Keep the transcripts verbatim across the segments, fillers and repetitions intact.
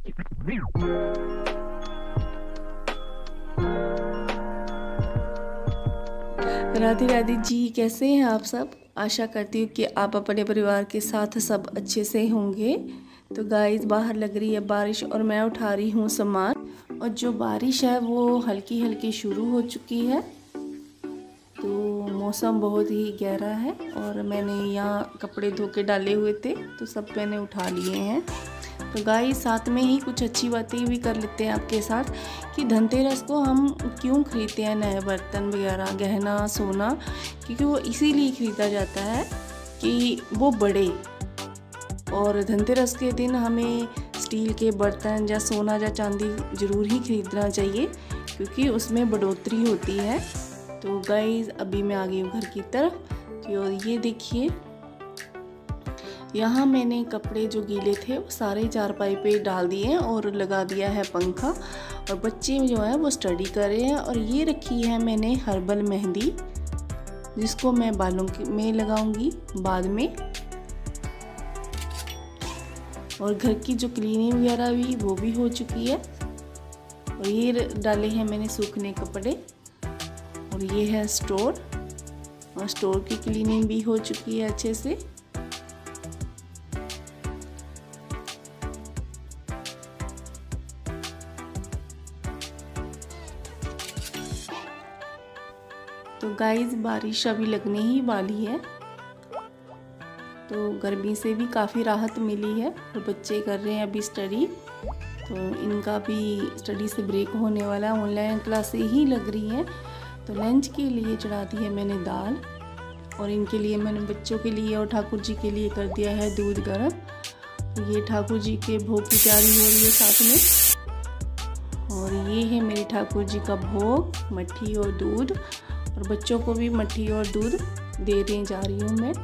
राधे राधे जी, कैसे हैं आप सब। आशा करती हूँ कि आप अपने परिवार के साथ सब अच्छे से होंगे। तो गाइस, बाहर लग रही है बारिश और मैं उठा रही हूँ सामान। और जो बारिश है वो हल्की हल्की शुरू हो चुकी है। तो मौसम बहुत ही गहरा है और मैंने यहाँ कपड़े धो के डाले हुए थे तो सब मैंने उठा लिए हैं। तो गाइस, साथ में ही कुछ अच्छी बातें भी कर लेते हैं आपके साथ कि धनतेरस को हम क्यों खरीदते हैं नए बर्तन वगैरह, गहना, सोना। क्योंकि वो इसीलिए ख़रीदा जाता है कि वो बढ़े। और धनतेरस के दिन हमें स्टील के बर्तन या सोना या चांदी ज़रूर ही खरीदना चाहिए क्योंकि उसमें बढ़ोतरी होती है। तो गाइस, अभी मैं आ गई हूँ घर की तरफ। तो ये देखिए, यहाँ मैंने कपड़े जो गीले थे वो सारे चारपाई पे डाल दिए हैं और लगा दिया है पंखा। और बच्चे जो है वो स्टडी कर रहे हैं। और ये रखी है मैंने हर्बल मेहंदी, जिसको मैं बालों में लगाऊंगी बाद में। और घर की जो क्लीनिंग वगैरह भी वो भी हो चुकी है। और ये डाले हैं मैंने सूखने कपड़े। और ये है स्टोर, और स्टोर की क्लीनिंग भी हो चुकी है अच्छे से। तो गाइस, बारिश अभी लगने ही वाली है तो गर्मी से भी काफ़ी राहत मिली है। और बच्चे कर रहे हैं अभी स्टडी, तो इनका भी स्टडी से ब्रेक होने वाला है। ऑनलाइन क्लासें ही लग रही हैं। तो लंच के लिए चढ़ा दी है मैंने दाल। और इनके लिए मैंने बच्चों के लिए और ठाकुर जी के लिए कर दिया है दूध गर्म। तो ये ठाकुर जी के भोग की तैयारी हो रही है साथ में। और ये है मेरे ठाकुर जी का भोग, मट्ठी और दूध। और बच्चों को भी मट्ठी और दूध दे दे जा रही हूँ मैं।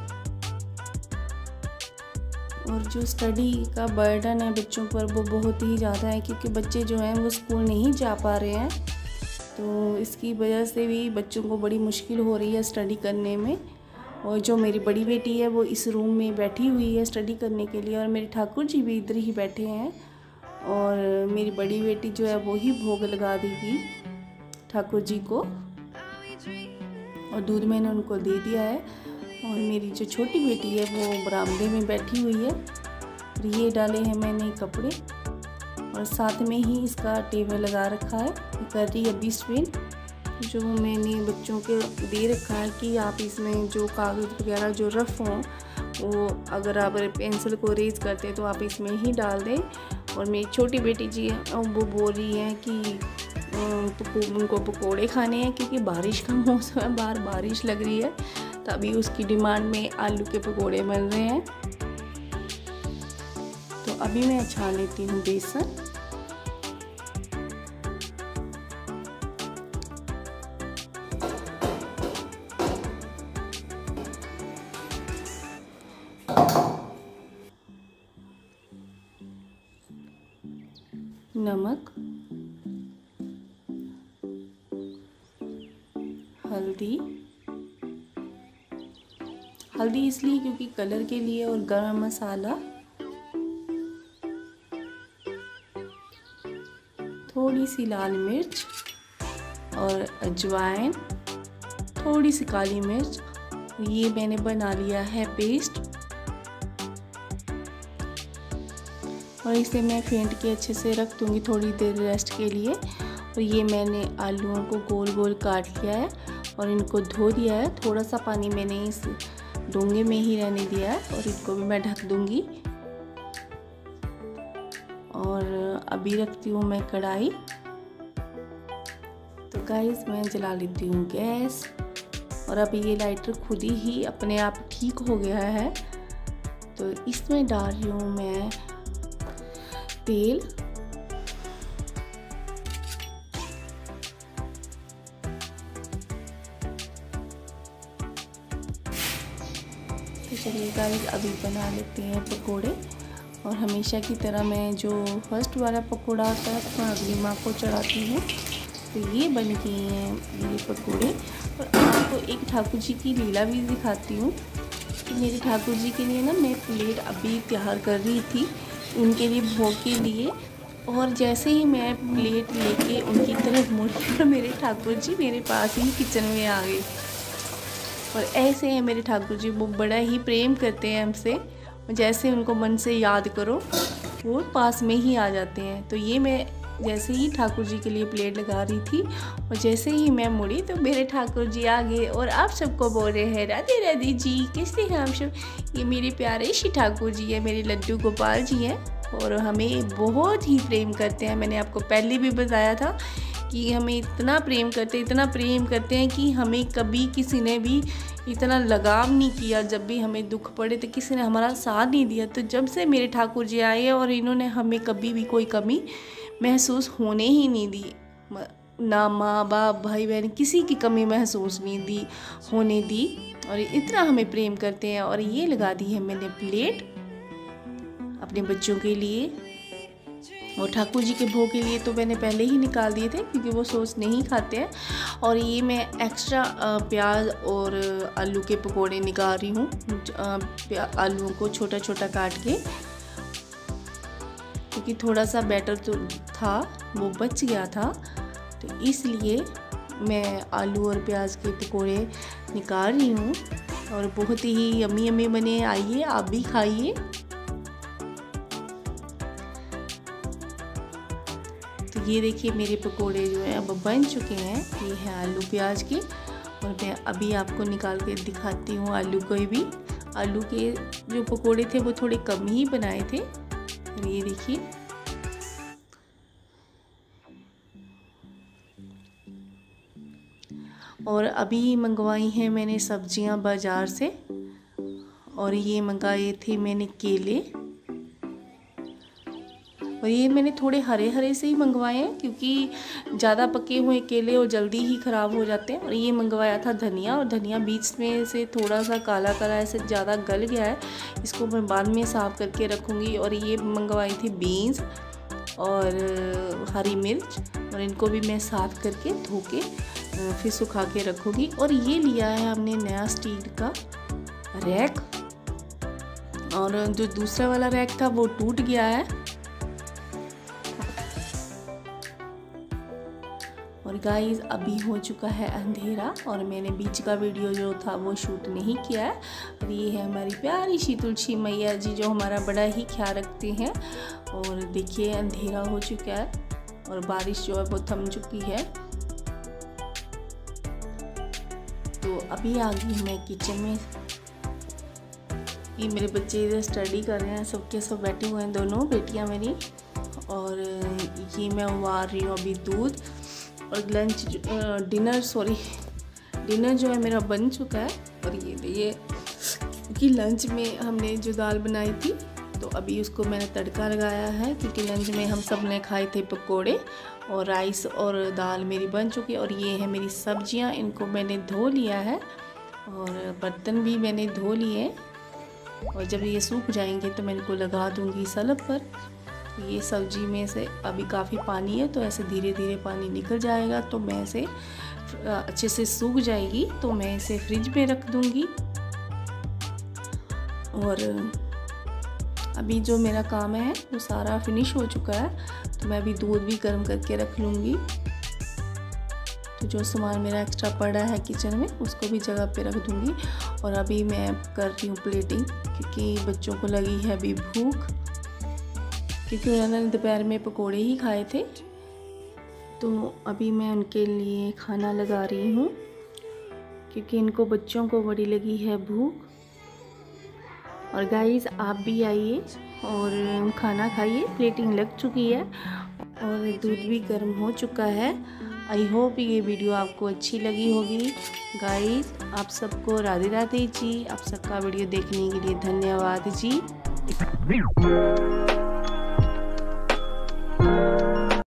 और जो स्टडी का बर्डन है बच्चों पर वो बहुत ही ज़्यादा है क्योंकि बच्चे जो हैं वो स्कूल नहीं जा पा रहे हैं। तो इसकी वजह से भी बच्चों को बड़ी मुश्किल हो रही है स्टडी करने में। और जो मेरी बड़ी बेटी है वो इस रूम में बैठी हुई है स्टडी करने के लिए। और मेरे ठाकुर जी भी इधर ही बैठे हैं। और मेरी बड़ी बेटी जो है वो ही भोग लगा देगी ठाकुर जी को। और दूध मैंने उनको दे दिया है। और मेरी जो छोटी बेटी है वो बरामदे में बैठी हुई है। और ये डाले हैं मैंने कपड़े और साथ में ही इसका टेबल लगा रखा है। कर रही है बीस पेन जो मैंने बच्चों के दे रखा है कि आप इसमें जो कागज़ वगैरह जो रफ़ हों वो अगर आप पेंसिल को रेज करते हैं तो आप इसमें ही डाल दें। और मेरी छोटी बेटी जी वो बोल रही हैं कि उनको पकोड़े खाने हैं क्योंकि बारिश का मौसम है, बाहर बारिश लग रही है। तभी उसकी डिमांड में आलू के पकोड़े बन रहे हैं। तो अभी मैं छान लेती हूँ बेसन। नमक, हल्दी, हल्दी इसलिए क्योंकि कलर के लिए, और गरम मसाला, थोड़ी सी लाल मिर्च और अजवाइन, थोड़ी सी काली मिर्च। ये मैंने बना लिया है पेस्ट। और इसे मैं फेंट के अच्छे से रख दूँगी थोड़ी देर रेस्ट के लिए। और ये मैंने आलूओं को गोल गोल काट लिया है और इनको धो दिया है। थोड़ा सा पानी मैंने इस डोंगे में ही रहने दिया है और इनको भी मैं ढक दूँगी। और अभी रखती हूँ मैं कढ़ाई। तो गाइस, मैं जला लेती हूँ गैस। और अभी ये लाइटर खुद ही अपने आप ठीक हो गया है। तो इसमें डाल रही हूँ मैं तेल। तो चलिए गाइस, अभी बना लेते हैं पकोड़े। और हमेशा की तरह मैं जो फर्स्ट वाला पकोड़ा आता है तो अगली माँ को चढ़ाती हूँ। तो ये बन गए हैं ये पकोड़े। और आपको एक ठाकुर जी की लीला भी दिखाती हूँ कि मेरे ठाकुर जी के लिए ना मैं प्लेट अभी तैयार कर रही थी उनके लिए भोग के लिए। और जैसे ही मैं प्लेट लेके उनकी तरफ मुड़ी और मेरे ठाकुर जी मेरे पास ही किचन में आ गए। और ऐसे हैं मेरे ठाकुर जी, वो बड़ा ही प्रेम करते हैं हमसे। जैसे उनको मन से याद करो वो पास में ही आ जाते हैं। तो ये मैं जैसे ही ठाकुर जी के लिए प्लेट लगा रही थी और जैसे ही मैं मुड़ी तो मेरे ठाकुर जी आ गए और आप सबको बोल रहे हैं राधे राधे जी, कैसे हैं आप सब। ये मेरे प्यारे श्री ठाकुर जी है, मेरे लड्डू गोपाल जी हैं और हमें बहुत ही प्रेम करते हैं। मैंने आपको पहले भी बताया था कि हमें इतना प्रेम करते इतना प्रेम करते हैं कि हमें कभी किसी ने भी इतना लगाव नहीं किया। जब भी हमें दुख पड़े तो किसी ने हमारा साथ नहीं दिया। तो जब से मेरे ठाकुर जी आए और इन्होंने हमें कभी भी कोई कमी महसूस होने ही नहीं दी। ना माँ बाप भाई बहन किसी की कमी महसूस नहीं दी होने दी। और इतना हमें प्रेम करते हैं। और ये लगा दी है मैंने प्लेट अपने बच्चों के लिए और ठाकुर जी के भोग के लिए तो मैंने पहले ही निकाल दिए थे क्योंकि वो सॉस नहीं खाते हैं। और ये मैं एक्स्ट्रा प्याज और आलू के पकोड़े निकाल रही हूँ, आलूओं को छोटा छोटा काट के, क्योंकि थोड़ा सा बैटर तो था वो बच गया था। तो इसलिए मैं आलू और प्याज के पकोड़े निकाल रही हूँ और बहुत ही यम्मी यम्मी बने। आइए आप भी खाइए। तो ये देखिए मेरे पकोड़े जो हैं अब बन चुके हैं। ये है आलू प्याज के और मैं अभी आपको निकाल के दिखाती हूँ आलू को भी। आलू के जो पकोड़े थे वो थोड़े कम ही बनाए थे। ये देखिए और अभी मंगवाई हैं मैंने सब्जियां बाज़ार से और ये मंगाए थे मैंने केले और ये मैंने थोड़े हरे हरे से ही मंगवाए हैं क्योंकि ज़्यादा पके हुए केले और जल्दी ही ख़राब हो जाते हैं। और ये मंगवाया था धनिया और धनिया बीच में से थोड़ा सा काला काला ऐसे ज़्यादा गल गया है, इसको मैं बाद में साफ़ करके रखूँगी। और ये मंगवाई थी बीन्स और हरी मिर्च और इनको भी मैं साफ़ करके धो के फिर सुखा के रखूँगी। और ये लिया है हमने नया स्टील का रैक और जो दूसरा वाला रैक था वो टूट गया है। और गाइस अभी हो चुका है अंधेरा और मैंने बीच का वीडियो जो था वो शूट नहीं किया है। और ये है हमारी प्यारी सी तुलसी मैया जी जो हमारा बड़ा ही ख्याल रखते हैं। और देखिए अंधेरा हो चुका है और बारिश जो है वो थम चुकी है। तो अभी आ गई मैं किचन में। ये मेरे बच्चे इधर स्टडी कर रहे हैं, सबके सब बैठे हुए हैं, दोनों बेटियां मेरी। और ये मैं उबाल रही हूँ अभी दूध। और लंच डिनर सॉरी डिनर जो है मेरा बन चुका है। और ये ये क्योंकि लंच में हमने जो दाल बनाई थी तो अभी उसको मैंने तड़का लगाया है क्योंकि लंच में हम सब ने खाए थे पकोड़े और राइस और दाल मेरी बन चुकी है। और ये है मेरी सब्जियां, इनको मैंने धो लिया है और बर्तन भी मैंने धो लिए और जब ये सूख जाएंगे तो मैं इनको लगा दूंगी सलब पर। ये सब्जी में से अभी काफ़ी पानी है तो ऐसे धीरे धीरे पानी निकल जाएगा तो मैं इसे अच्छे से सूख जाएगी तो मैं इसे फ्रिज में रख दूंगी। और अभी जो मेरा काम है वो सारा फिनिश हो चुका है तो मैं अभी दूध भी गर्म करके रख लूँगी। तो जो सामान मेरा एक्स्ट्रा पड़ा है किचन में उसको भी जगह पे रख दूँगी। और अभी मैं कर रही हूँ प्लेटिंग क्योंकि बच्चों को लगी है अभी भूख, क्योंकि उन्होंने दोपहर में पकोड़े ही खाए थे। तो अभी मैं उनके लिए खाना लगा रही हूँ क्योंकि इनको बच्चों को बड़ी लगी है भूख। और गाइस आप भी आइए और खाना खाइए, प्लेटिंग लग चुकी है और दूध भी गर्म हो चुका है। आई होप ये वीडियो आपको अच्छी लगी होगी। गाइस आप सबको राधे राधे जी। आप सबका वीडियो देखने के लिए धन्यवाद जी।